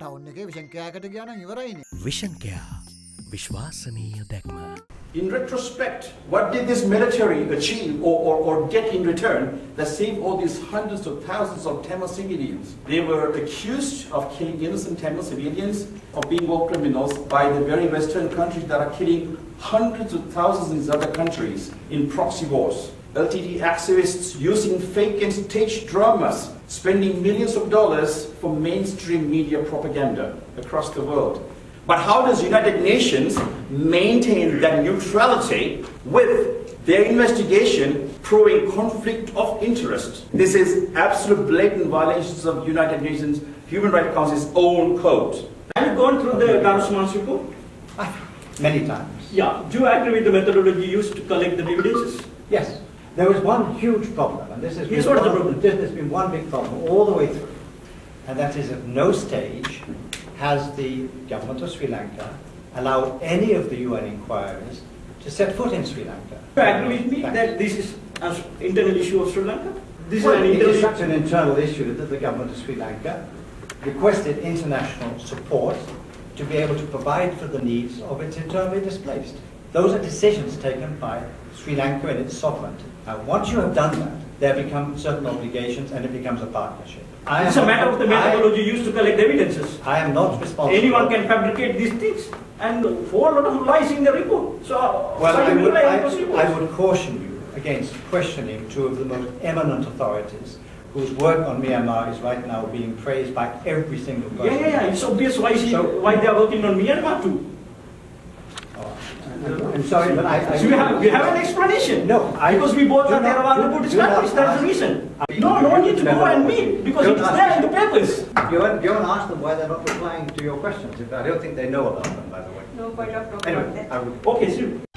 ඔන්න එකේ විෂන් කෑකට ගියා නම් ඉවරයිනේ. විෂන්කයා විශ්වාසනීය දැක්ම. In retrospect, what did this military achieve or get in return that saved all these hundreds of thousands of Tamil civilians? They were accused of killing innocent Tamil civilians, of being war criminals by the very Western countries that are killing hundreds of thousands in these other countries in proxy wars. LTT activists using fake and staged dramas, spending millions of dollars for mainstream media propaganda across the world. But how does United Nations maintain that neutrality with their investigation proving conflict of interest? This is absolute blatant violations of United Nations Human Rights Council's own code. Have you gone through the Darusman's report? Many times. Yeah. Do you agree with the methodology used to collect the evidences? Yes. There was one huge problem, and this has Yes, what is the problem? There's been one big problem all the way through, and that is at no stage has the government of Sri Lanka allowed any of the UN inquiries to set foot in Sri Lanka. Do you agree with me that this is an internal issue of Sri Lanka? This Well, is an it internal is such an internal issue that the government of Sri Lanka requested international support to be able to provide for the needs of its internally displaced. Those are decisions taken by Sri Lanka and its sovereignty. Now, once you have done that, there become certain obligations and it becomes a partnership. It's a matter of the methodology used to collect evidences. I am not responsible. Anyone can fabricate these things and whole lot of lies in the report. So, Well, I I would caution you against questioning two of the most eminent authorities whose work on Myanmar is right now being praised by every single person. Yeah. It's obvious why they are working on Myanmar too. I'm sorry, but So we have an explanation. No, because we both are Theravada Buddhist countries. That's the reason. No need to go and meet because it's there in the papers. You haven't asked them why they're not replying to your questions. I don't think they know about them, by the way. No point of Anyway, I would. Okay, sure.